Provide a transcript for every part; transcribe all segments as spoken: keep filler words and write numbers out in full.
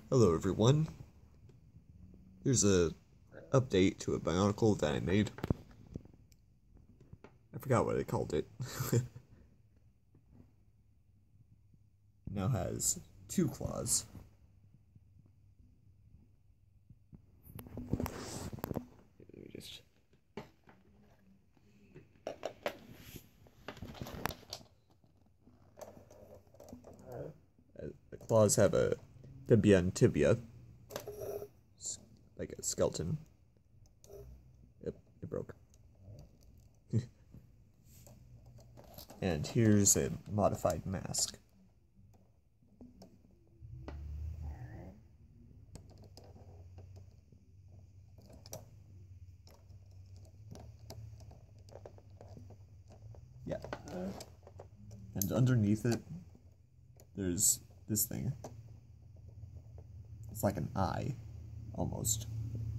Hello everyone. Here's a update to a Bionicle that I made. I forgot what I called it. Now has two claws. Let me just uh, the claws have a tibia and tibia, like a skeleton. Yep, it broke. And here's a modified mask. Yeah. And underneath it, there's this thing. It's like an eye, almost.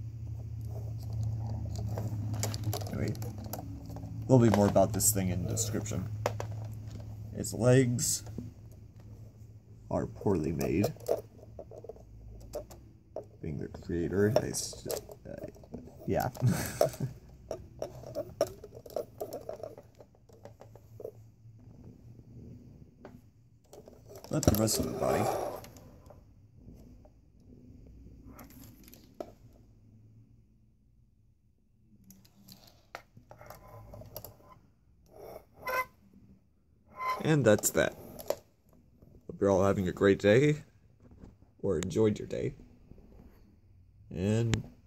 Anyway, there'll be more about this thing in the description. Its legs are poorly made. Being the creator, I, uh, yeah. But the rest of the body. And that's that. Hope you're all having a great day, or enjoyed your day. And